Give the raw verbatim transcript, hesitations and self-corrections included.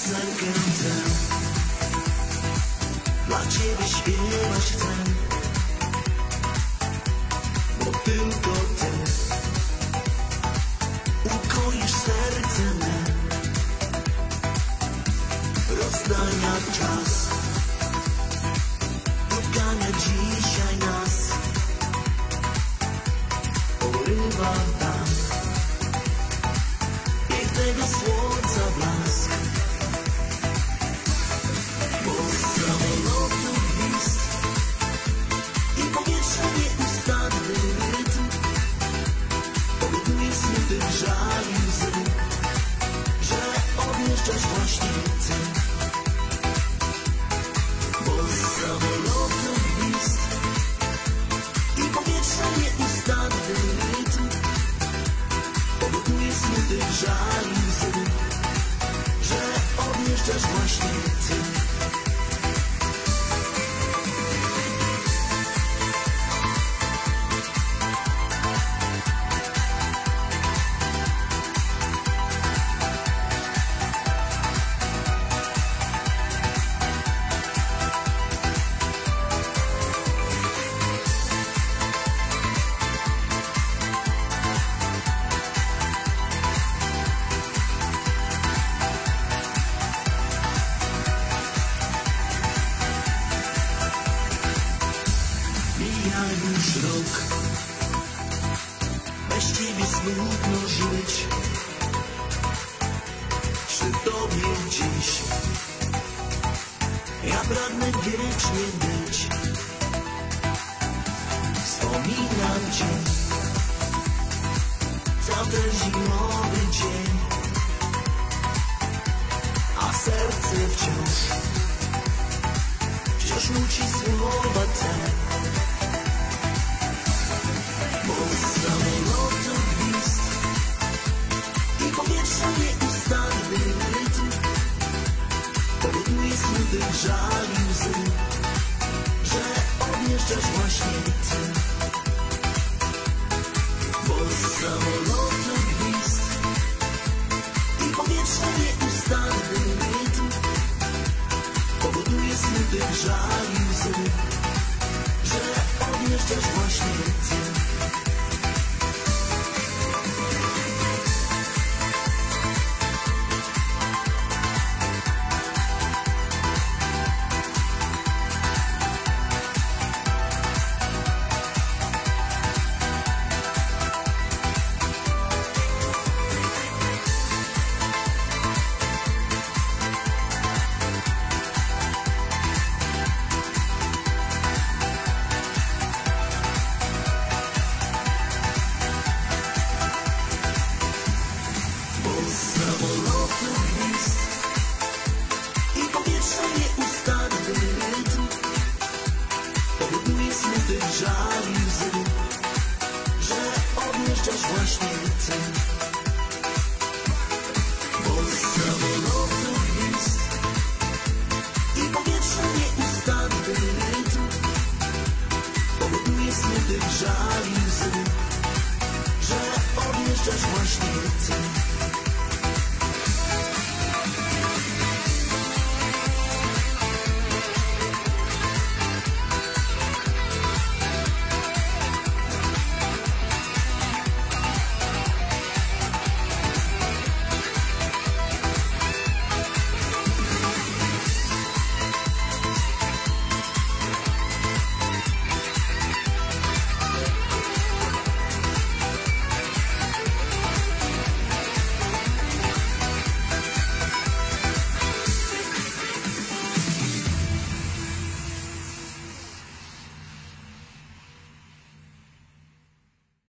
piosenkę tę dla ciebie śpiewać chcę, bo tylko ty ukoisz serce me. Rozdania czas dogania dzisiaj nas, porywa nam pięknego słońca blask. Bo z samolotu gwizd i powietrza nieustanny rytm powoduje smutnych żal i łzy, że odjeżdżasz właśnie ty. Bo z samolotu gwizd i powietrza nieustanny rytm powoduje smutnych żal i łzy, że odjeżdżasz właśnie ty. Mija już rok, bez ciebie smutno żyć. Przy tobie dziś ja pragnę wiecznie być. Wspominam cię, cały zimowy dzień, a serce wciąż, wciąż nuci słowa te. Bo z samolotu gwizd i powietrza nieustanny rytm powoduje smutnych żal i łzy, że odjeżdżasz właśnie ty. Bo z samolotu gwizd i powietrza nieustanny rytm powoduje smutnych żal i łzy, że odjeżdżasz właśnie ty. Samolotu gwizd i powietrza nieustanny rytm powoduje smutnych żal i łzy, że odjeżdżasz właśnie ty. Bo z samolotu gwizd i powietrza nieustanny rytm powoduje smutnych żal i łzy, że odjeżdżasz właśnie ty.